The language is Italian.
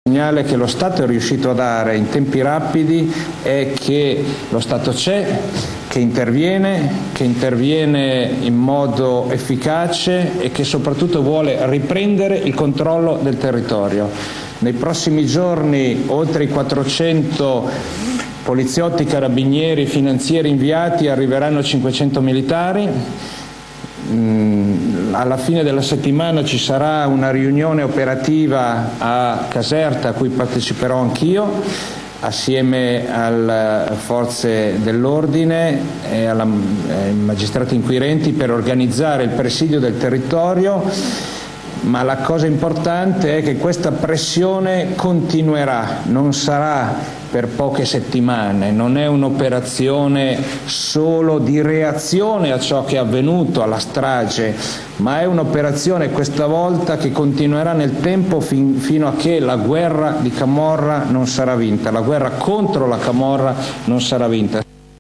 Il segnale che lo Stato è riuscito a dare in tempi rapidi è che lo Stato c'è, che interviene in modo efficace e che soprattutto vuole riprendere il controllo del territorio. Nei prossimi giorni oltre i 400 poliziotti, carabinieri, finanzieri inviati, arriveranno 500 militari. Alla fine della settimana ci sarà una riunione operativa a Caserta a cui parteciperò anch'io assieme alle forze dell'ordine e ai magistrati inquirenti per organizzare il presidio del territorio, ma la cosa importante è che questa pressione continuerà, non sarà per poche settimane, non è un'operazione solo di reazione a ciò che è avvenuto, alla strage, ma è un'operazione questa volta che continuerà nel tempo fino a che la guerra di Camorra non sarà vinta, la guerra contro la Camorra non sarà vinta.